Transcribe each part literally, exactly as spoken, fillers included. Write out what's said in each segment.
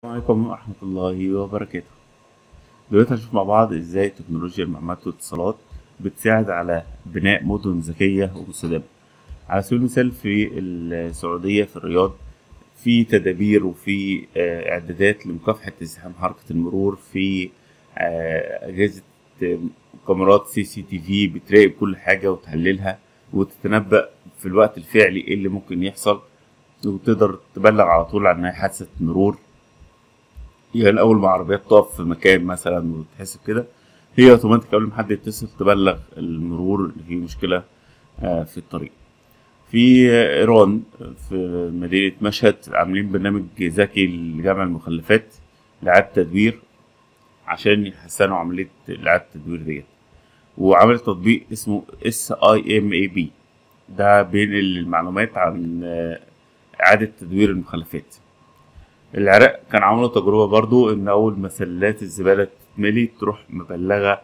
السلام عليكم ورحمة الله وبركاته. دلوقتي هنشوف مع بعض ازاي تكنولوجيا المعلومات والاتصالات بتساعد على بناء مدن ذكية ومستدامة. على سبيل المثال في السعودية في الرياض في تدابير وفي آه، إعدادات لمكافحة ازدحام حركة المرور، في آه، أجهزة آه، كاميرات سي سي تي في بتراقب كل حاجة وتحللها وتتنبأ في الوقت الفعلي ايه اللي ممكن يحصل، وتقدر تبلغ على طول عن أي حادثة مرور. يعني اول ما عربيات تقف في مكان مثلا وتحس بكده، هي اوتوماتيك قبل ما حد يتصل تبلغ المرور ان في مشكله آه، في الطريق. في آه، ايران في مدينه مشهد عاملين برنامج ذكي لجمع المخلفات لإعادة تدوير عشان يحسنوا عمليه إعادة التدوير ديت، وعمل تطبيق اسمه اس اي ام اي بي، ده بينقل المعلومات عن آه، إعادة تدوير المخلفات. العراق كان عملوا تجربة برضو إن أول ما سلات الزبالة تتملي تروح مبلغة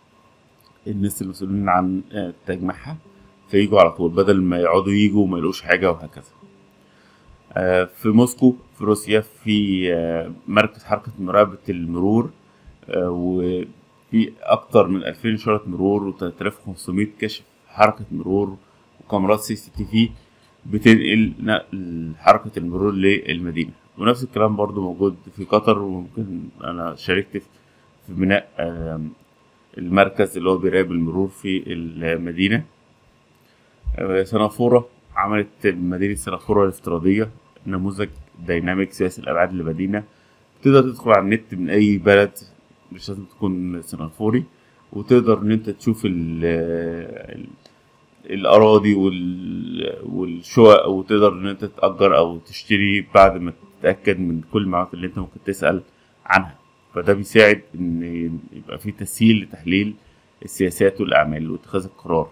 الناس المسؤولين عن آه، تجميعها، فييجوا على طول بدل ما يقعدوا يجوا وما يلاقوش حاجة وهكذا. آه، في موسكو في روسيا في آه، مركز حركة مراقبة المرور، آه، وفي أكتر من ألفين إشارة مرور وتلاتة آلاف وخمسمية كشف حركة مرور وكاميرات سي سي تي في بتنقل نقل حركة المرور للمدينة. ونفس الكلام برضو موجود في قطر، وممكن أنا شاركت في في بناء آم، المركز اللي هو بيراقب المرور في المدينة. آه، سنغافورة عملت مدينة سنغافورة الافتراضية، نموذج ديناميك سياسي الأبعاد لمدينة. تقدر تدخل على النت من أي بلد، مش لازم تكون سنغافوري، وتقدر إن أنت تشوف ال ال- الأراضي وال- والشقق، وتقدر إن أنت تأجر أو تشتري بعد ما تتأكد من كل المعلومات اللي أنت ممكن تسأل عنها. فده بيساعد إن يبقى في تسهيل لتحليل السياسات والأعمال واتخاذ القرار.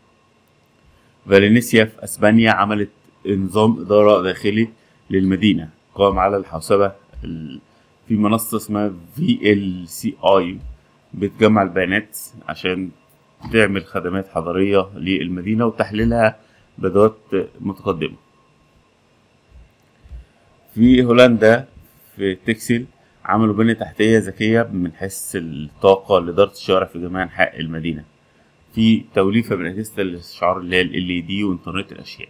فالنسيا في اسبانيا عملت نظام اداره داخلي للمدينه قائم على الحوسبه ال- في منصه اسمها في ال سي اي بتجمع البيانات عشان تعمل خدمات حضريه للمدينه وتحليلها بادوات متقدمه. في هولندا في تكسل عملوا بنية تحتية ذكية من حيث الطاقة لإدارة الشوارع في جميع أنحاء المدينة، في توليفة من أجهزة الإشعار اللي هي ال إل إي دي وإنترنت الأشياء.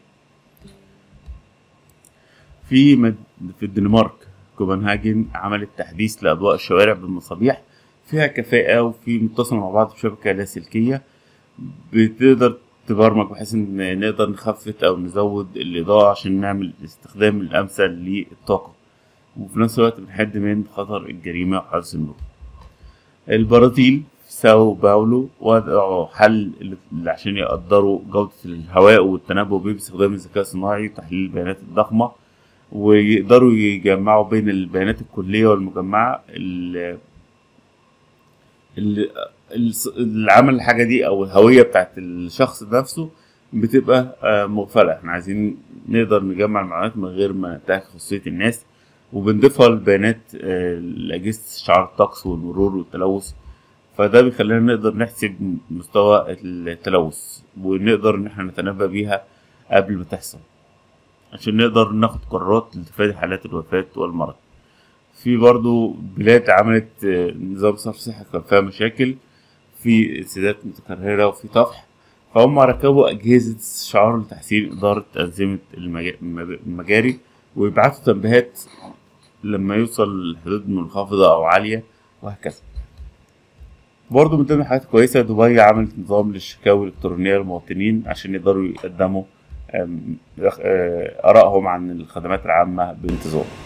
في مد... في الدنمارك كوبنهاجن عملت تحديث لأضواء الشوارع بالمصابيح فيها كفاءة وفي متصلة مع بعض بشبكة لاسلكية، بتقدر تبرمج بحيث إن نقدر نخفف أو نزود الإضاءة عشان نعمل الاستخدام الأمثل للطاقة، وفي نفس الوقت بنحد من خطر الجريمة وحادث المرور. البرازيل في ساو باولو وضعوا حل ل- عشان يقدروا جودة الهواء والتنبؤ بيه باستخدام الذكاء الصناعي وتحليل البيانات الضخمة، ويقدروا يجمعوا بين البيانات الكلية والمجمعة. ال- ال- الس- اللي عمل الحاجة دي أو الهوية بتاعت الشخص نفسه بتبقى آه، مغفلة. احنا عايزين نقدر نجمع المعلومات من غير ما ننتهك خصوصية الناس، وبنضيفها للبيانات آه، لأجهزة إشعار الطقس والمرور والتلوث. فده بيخلينا نقدر نحسب مستوى التلوث ونقدر إن احنا نتنبأ بيها قبل ما تحصل عشان نقدر ناخد قرارات لتفادي حالات الوفاة والمرض. في برضو بلاد عملت آه، نظام صرف صحي كان فيها مشاكل، في انسدادات متكررة وفي طفح، فهم ركبوا أجهزة إشعار لتحسين إدارة أنظمة المجا- المجاري، ويبعتوا تنبيهات لما يوصل لحدود منخفضة أو عالية وهكذا. برضه من ضمن الحاجات الكويسة دبي عملت نظام للشكاوي الإلكترونية للمواطنين عشان يقدروا يقدموا آم، آه، آرائهم عن الخدمات العامة بانتظام.